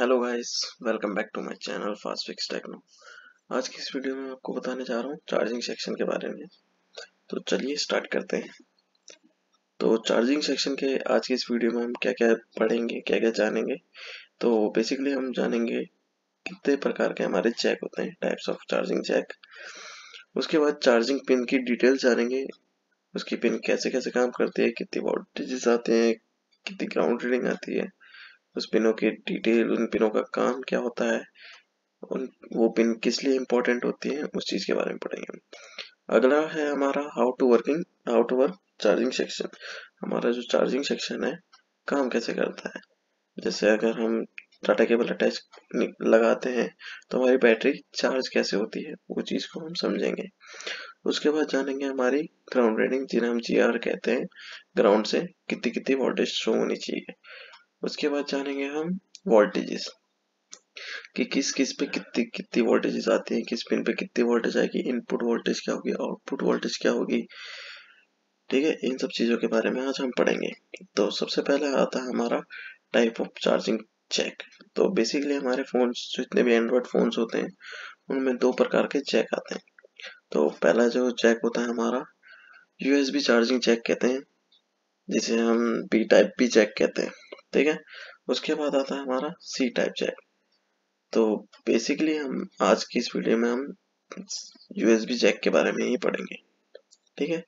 Hello guys, welcome back to my channel fast fix techno. आज की इस video में आपको बताने जा रहा हूँ चार्जिंग सेक्शन के बारे में। तो चलिए स्टार्ट करते हैं। तो चार्जिंग सेक्शन के आज की इस वीडियो में हम क्या क्या पढ़ेंगे, क्या क्या जानेंगे। तो बेसिकली हम जानेंगे कितने प्रकार के हमारे जैक होते हैं, टाइप्स ऑफ चार्जिंग जैक। उसके बाद चार्जिंग पिन की डिटेल्स जानेंगे, उसकी पिन कैसे कैसे काम करती है, कितनी वोल्टेजेस आते हैं, कितनी ग्राउंड रीडिंग आती है, उस पिनों की डिटेल, उन पिनों का काम क्या होता है, उन वो पिन किस लिए इम्पोर्टेंट होती है, उस चीज के बारे में पढ़ेंगे। अगला है हमारा how to work charging section. हमारा जो चार्जिंग सेक्शन है काम कैसे करता है। जैसे अगर हम डाटा केबल अटैच लगाते हैं तो हमारी बैटरी चार्ज कैसे होती है, वो चीज को हम समझेंगे। उसके बाद जानेंगे हमारी ग्राउंड रीडिंग, जिन्हें हम GR कहते हैं। ग्राउंड से कितनी कितनी वोल्टेज शो होनी चाहिए। उसके बाद जानेंगे हम वोल्टेजेस, कि किस किस पे कितनी कितनी वोल्टेजेस आती है, किस पिन पे कितनी वोल्टेज आएगी, इनपुट वोल्टेज क्या होगी, आउटपुट वोल्टेज क्या होगी। ठीक है, इन सब चीजों के बारे में आज हम पढ़ेंगे। तो सबसे पहले आता है हमारा टाइप ऑफ चार्जिंग जैक। तो बेसिकली हमारे फोन्स, जितने भी एंड्रॉइड फोन्स होते हैं, उनमें दो प्रकार के जैक आते हैं। तो पहला जो जैक होता है हमारा USB चार्जिंग जैक कहते हैं, जिसे हम B टाइप भी जैक कहते हैं। ठीक है, उसके बाद आता है हमारा C टाइप जैक। तो बेसिकली हम आज की इस वीडियो में हम USB जैक के बारे में ही पढ़ेंगे। ठीक है,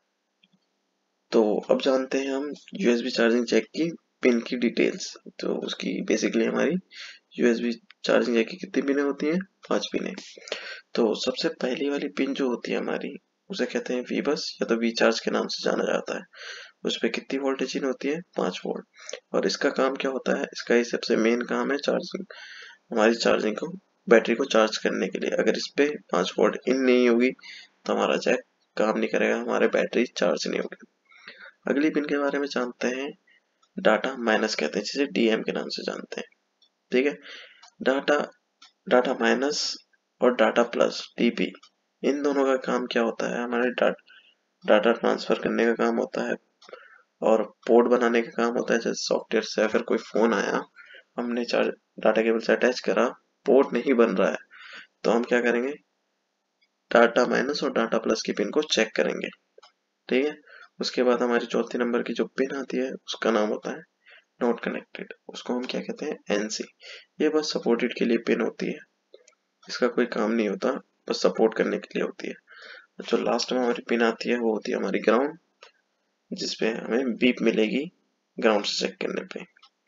तो अब जानते हैं हम USB चार्जिंग जैक की पिन की डिटेल्स। तो उसकी बेसिकली हमारी USB चार्जिंग जैक की कितनी पिनें होती हैं? 5 पिनें। तो सबसे पहली वाली पिन जो होती है हमारी, उसे कहते हैं V बस या तो V चार्ज के नाम से जाना जाता है। उस पर कितनी वोल्टेज इन होती है? 5 वोल्ट। और इसका काम क्या होता है? इसका ही सबसे मेन काम है चार्जिंग, हमारी चार्जिंग को, बैटरी को चार्ज करने के लिए। अगर इस पे 5 वोल्ट इन नहीं होगी तो हमारा जैक काम नहीं करेगा, हमारे बैटरी चार्ज नहीं होगी। अगली पिन के बारे में जानते हैं, डाटा माइनस कहते हैं, जिसे DM के नाम से जानते हैं। ठीक है, डाटा डाटा माइनस और डाटा प्लस DP, इन दोनों का काम क्या होता है? हमारे डाटा ट्रांसफर करने का काम होता है और पोर्ट बनाने का काम होता है। जैसे सॉफ्टवेयर से अगर कोई फोन आया, हमने चार्ज डाटा केबल से अटैच करा, पोर्ट नहीं बन रहा है, तो हम क्या करेंगे? डाटा माइनस और डाटा प्लस की पिन को चेक करेंगे। ठीक है, उसके बाद हमारी चौथी नंबर की जो पिन आती है उसका नाम होता है नॉट कनेक्टेड। उसको हम क्या कहते हैं? NC। ये बस सपोर्टेड के लिए पिन होती है, इसका कोई काम नहीं होता, बस सपोर्ट करने के लिए होती है। जो लास्ट में हमारी पिन आती है वो होती है हमारी ग्राउंड, जिसपे हमें बीप मिलेगी ग्राउंड से चेक करने पे।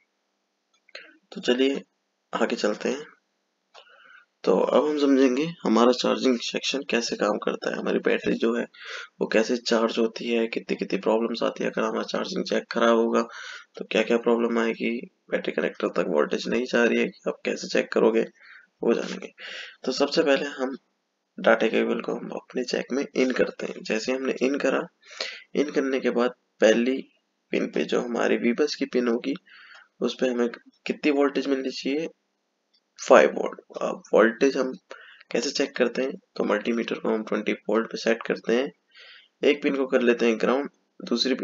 तो चलिए आगे चलते हैं। तो अब हम समझेंगे हमारा चार्जिंग सेक्शन कैसे काम करता है, हमारी बैटरी जो है वो कैसे चार्ज होती है, कितनी कितनी प्रॉब्लम्स आती है। अगर हमारा चार्जिंग जैक खराब होगा तो क्या क्या प्रॉब्लम आएगी, बैटरी कनेक्टर तक वोल्टेज नहीं जा रही है, आप कैसे चेक करोगे, वो जानेंगे। तो सबसे पहले हम डाटा केबल को हम अपने जैक में इन करते हैं। जैसे हमने इन करा, इन करने के बाद पहली पिन पे जो हमारी वीबस की पिन होगी, उस पे हमें कितनी वोल्टेज मिलनी चाहिए? 5 वोल्ट। अब वोल्टेज हम कैसे चेक करते हैं? तो मल्टीमीटर को हम 20 वोल्ट पे सेट करते हैं, एक पिन को कर लेते हैं ग्राउंड, दूसरी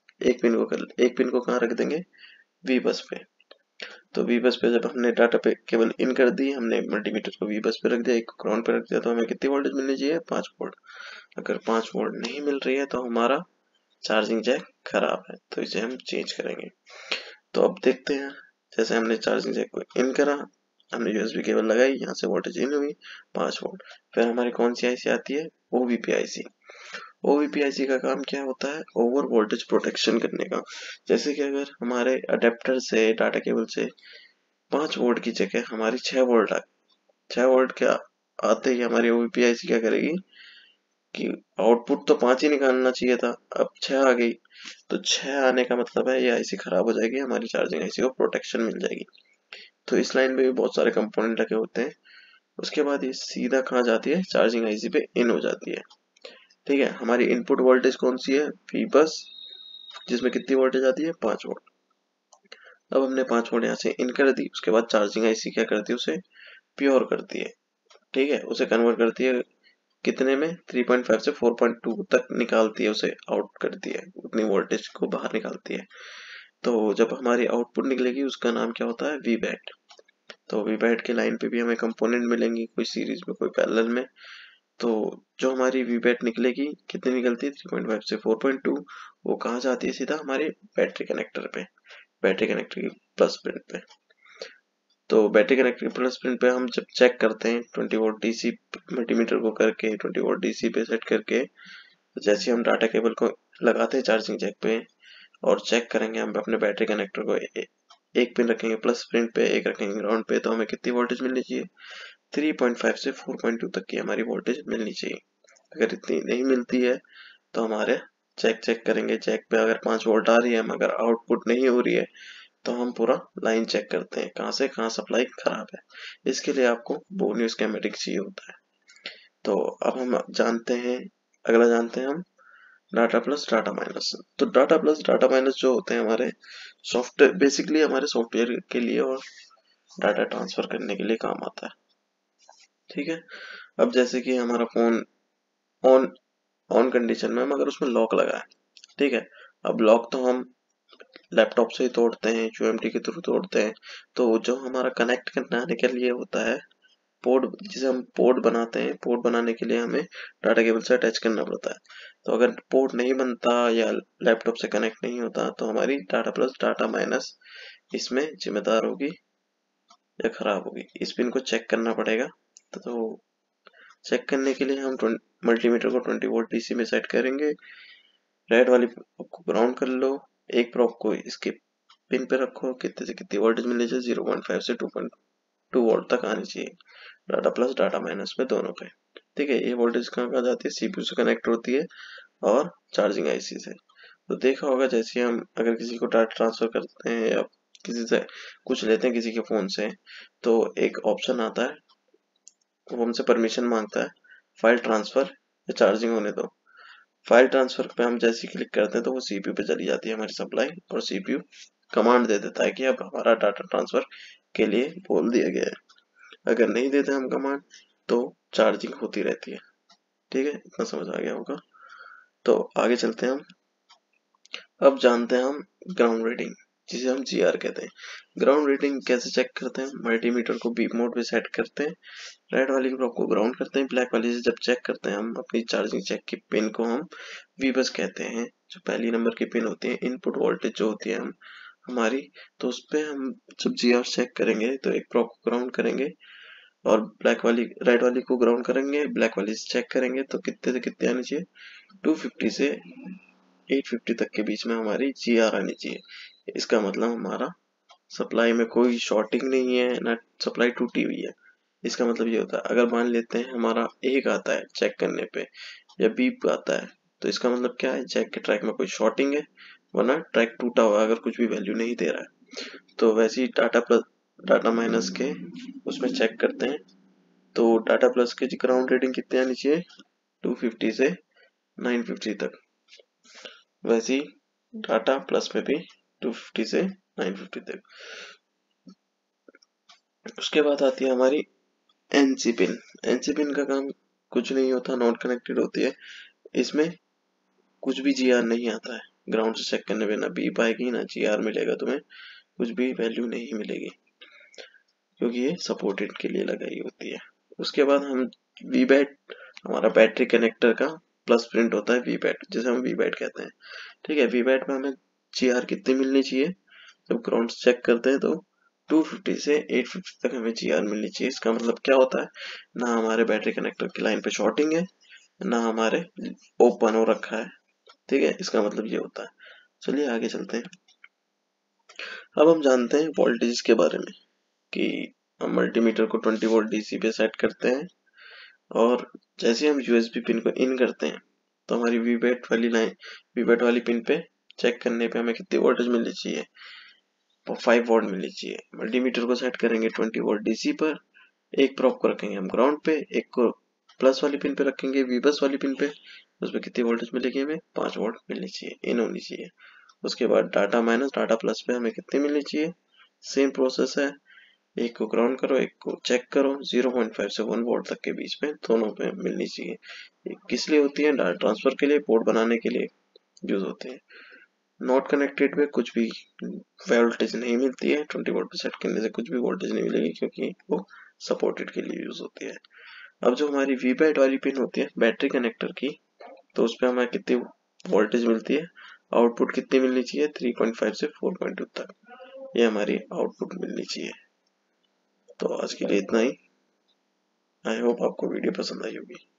एक पिन को कहाँ रख देंगे? वी बस पे। तो वी बस पे जब हमने डाटा पे केबल इन कर दी, हमने मल्टीमीटर को वी बस पे रख दिया, एक को ग्राउंड पे रख दिया, तो हमें कितनी वोल्टेज मिलनी चाहिए? 5 वोल्ट। अगर 5 वोल्ट नहीं मिल रही है तो हमारा चार्जिंग जैक खराब है, तो इसे हम चेंज करेंगे। तो अब देखते हैं, जैसे हमने चार्जिंग जैक को इन करा, हमने USB केबल लगाई, यहाँ से वोल्टेज इन हुई 5 वोल्ट। फिर हमारी कौन सी IC आती है? OVP IC। OVP IC का काम क्या होता है? ओवर वोल्टेज प्रोटेक्शन करने का। जैसे कि अगर हमारे अडेप्टर से, डाटा केबल से 5 वोल्ट की जगह हमारी 6 वोल्ट आ, 6 वोल्ट के आते ही हमारी OVP IC क्या करेगी कि आउटपुट तो 5 ही निकालना चाहिए था, अब 6 आ गई। तो 6 आने का मतलब है ये IC खराब हो जाएगी, हमारी चार्जिंग IC को प्रोटेक्शन मिल जाएगी। तो इस लाइन में भी बहुत सारे कंपोनेंट लगे होते हैं। उसके बाद ये सीधा कहाँ जाती है? चार्जिंग IC पे इन हो जाती है। ठीक है, हमारी इनपुट वोल्टेज कौन सी है? V बस, जिसमें कितनी वोल्टेज आती है? 5 वोल्ट। अब हमने 5 वोल्ट यहाँ से इन कर दी, उसके बाद चार्जिंग IC क्या करती है? उसे प्योर करती है। ठीक है, उसे कन्वर्ट करती है कितने में? 3.5 से 4.2 तक निकालती है, उसे आउट करती है, उतनी वोल्टेज को बाहर निकालती है। तो जब हमारी आउटपुट निकलेगी उसका नाम क्या होता है? Vbat। तो वीबैट के लाइन पे भी हमें कंपोनेंट मिलेंगी, कोई सीरीज में कोई पैरेलल में। तो जो हमारी वीबैट निकलेगी, कितनी निकलती है 3.5 से 4.2, वो कहाँ जाती है, सीधा हमारे बैटरी कनेक्टर पे, बैटरी कनेक्टर की प्लस पिन पे। तो बैटरी कनेक्टर की प्लस पिन पे हम जब चेक करते हैं 20 वोल्ट डीसी मल्टीमीटर को करके 20 वोल्ट डीसी पे सेट करके, तो जैसे हम डाटा केबल को लगाते हैं चार्जिंग जैक पे और चेक करेंगे हम अपने बैटरी कनेक्टर को, एक पिन रखेंगे प्लस पिन पे, एक रखेंगे ग्राउंड पे, तो हमें कितनी वोल्टेज मिलनी चाहिए, 3.5 से 4.2 तक की हमारी वोल्टेज मिलनी चाहिए। अगर इतनी नहीं मिलती है तो हमारे चेक करेंगे, चेक पे अगर 5 वोल्ट आ रही है मगर आउटपुट नहीं हो रही है, तो हम पूरा लाइन चेक करते हैं कहाँ से कहाँ सप्लाई खराब है। इसके लिए आपको बोर्ड न्यूज स्कीमेटिक चाहिए होता है। तो अब हम जानते हैं, अगला जानते हैं हम डाटा प्लस डाटा माइनस। तो डाटा प्लस डाटा माइनस जो होते हैं हमारे सॉफ्टवेयर, बेसिकली हमारे सॉफ्टवेयर के लिए और डाटा ट्रांसफर करने के लिए काम आता है। ठीक है, अब जैसे कि हमारा फोन ऑन ऑन कंडीशन में मगर उसमें लॉक लगा है, ठीक है। अब लॉक तो हम लैपटॉप से ही तोड़ते हैं, यूएमटी के थ्रू तोड़ते हैं। तो जो हमारा कनेक्ट करने के लिए होता है पोर्ट, जिसे हम पोर्ट बनाते हैं, पोर्ट बनाने के लिए हमें डाटा केबल से अटैच करना पड़ता है। तो अगर पोर्ट नहीं बनता या लैपटॉप से कनेक्ट नहीं होता, तो हमारी डाटा प्लस डाटा माइनस इसमें जिम्मेदार होगी या खराब होगी। इस पिन को चेक करना पड़ेगा। तो चेक करने के लिए हम मल्टीमीटर को 20 वोल्ट डीसी में सेट करेंगे। रेड वाली को ग्राउंड कर लो, एक प्रोब को इसके पिन पे रखो, कितने से कितनी वोल्टेज मिलनी चाहिए, 0.5 से 2.2 वोल्ट तक आनी चाहिए डाटा प्लस डाटा माइनस में दोनों पे। ठीक है, ये वोल्टेज कहाँ जाती है, सीपीयू से कनेक्ट होती है और चार्जिंग आईसी से। तो देखा होगा जैसे हम अगर किसी को डाटा ट्रांसफर करते हैं या किसी से कुछ लेते हैं किसी के फोन से, तो एक ऑप्शन आता है, वो हमसे परमिशन मांगता है फाइल ट्रांसफर या चार्जिंग होने दो। फाइल ट्रांसफर पे हम जैसे ही क्लिक करते हैं तो वो सीपीयू पे चली जाती है हमारी सप्लाई, और सीपीयू कमांड दे देता है कि अब हमारा डाटा ट्रांसफर के लिए बोल दिया गया है। अगर नहीं देते हम कमांड तो चार्जिंग होती रहती है। ठीक है, इतना समझ आ गया होगा। तो आगे चलते हैं हम। अब जानते हैं हम ग्राउंड रीडिंग, जिसे हम जीआर कहते हैं। ग्राउंड रीडिंग कैसे चेक करते हैं, मल्टीमीटर को बीप मोड पे सेट करते हैं, रेड वाली प्रोब को ग्राउंड करते हैं, ब्लैक वाली से जब चेक करते हैं हम अपनी चार्जिंग चेक की पिन को हम वीबस कहते हैं। जो पहली नंबर की पिन होती है, इनपुट वोल्टेज जो होती है हम हमारी, तो उस पे हम जब जीआर चेक करेंगे तो एक प्रोब को ग्राउंड करेंगे और रेड वाली को ग्राउंड करेंगे, ब्लैक वाली से चेक करेंगे तो कितने से कितने आनी चाहिए, 250 से 850 तक के बीच में हमारी जीआर आनी चाहिए। इसका मतलब हमारा सप्लाई में कोई शॉर्टिंग नहीं है, ना सप्लाई टूटी हुई है। इसका मतलब ये होता है, अगर मान लेते हैं हमारा एक आता है चेक करने पे या बीप आता है, तो इसका मतलब क्या है, चेक के ट्रैक में कोई शॉर्टिंग है, वरना ट्रैक टूटा हुआ अगर कुछ भी वैल्यू नहीं दे रहा है। तो वैसे ही डाटा प्लस डाटा माइनस के उसमें चेक करते हैं। तो डाटा प्लस के ग्राउंड रीडिंग कितनी आनी चाहिए, 250 से 950 तक। वैसे ही डाटा प्लस में भी 250 से 950 तक। उसके बाद आती है हमारी एनसी पिन। एनसी पिन का काम कुछ नहीं होता, नॉट कनेक्टेड होती है। इसमें कुछ भी जीआर नहीं आता है, ग्राउंड से चेक करने पे ना बीप आएगी ना जीआर मिलेगा, तुम्हें कुछ भी वैल्यू नहीं मिलेगी, क्योंकि ये सपोर्टेड के लिए लगाई होती है। उसके बाद हम वीबैट, हमारा बैटरी कनेक्टर का प्लस प्रिंट होता है वीबैट, जिसे हम वीबैट कहते हैं। ठीक है, वीबैट में हमें जीआर कितनी मिलनी चाहिए, जब ग्राउंड से चेक करते हैं तो 250 से 850 तक हमें जीआर मिलनी चाहिए। इसका मतलब क्या होता है, ना हमारे बैटरी कनेक्टर की लाइन पे शॉर्टिंग है, ना हमारे ओपन हो रखा है। ठीक है, इसका मतलब ये होता है। चलिए आगे चलते हैं। अब हम जानते हैं वोल्टेज के बारे में, कि हम मल्टीमीटर को 20 वोल्ट डीसी पे सेट करते हैं और जैसे हम यूएसबी पिन को इन करते हैं तो हमारी वीबैट वाली पिन पे चेक करने पे हमें कितनी वोल्टेज मिलनी चाहिए, 5 वोल्ट मिलनी चाहिए। मल्टीमीटर को सेट करेंगे 20 वोल्ट डीसी पर, एक प्रोब को रखेंगे हम ग्राउंड पे, एक को प्लस वाली पिन पे रखेंगे वीबस वाली पिन पे, उसमें कितनी वोल्टेज मिलेगी, हमें 5 वोल्ट मिलनी चाहिए, इन होनी चाहिए। उसके बाद डाटा माइनस डाटा प्लस पे हमें कितनी मिलनी चाहिए, सेम प्रोसेस है, एक को ग्राउंड करो, एक को चेक करो, 0.5 से 1 वोल्ट तक के बीच में दोनों पे मिलनी चाहिए। किस लिए होती है, डाटा ट्रांसफर के लिए, पोर्ट बनाने के लिए यूज होते हैं। नॉट कनेक्टेड में कुछ भी वोल्टेज नहीं मिलती है, 20 वोल्ट पे सेट करने से कुछ भी वोल्टेज नहीं मिलेगी क्योंकि वो सपोर्टेड के लिए यूज होती है। अब जो हमारी वीबैट वाली पिन होती है बैटरी कनेक्टर की, तो उस पर हमें कितनी वोल्टेज मिलती है, आउटपुट कितनी मिलनी चाहिए, 3.5 से 4.2 तक, ये हमारी आउटपुट मिलनी चाहिए। तो आज के लिए इतना ही। आई होप आपको वीडियो पसंद आई होगी।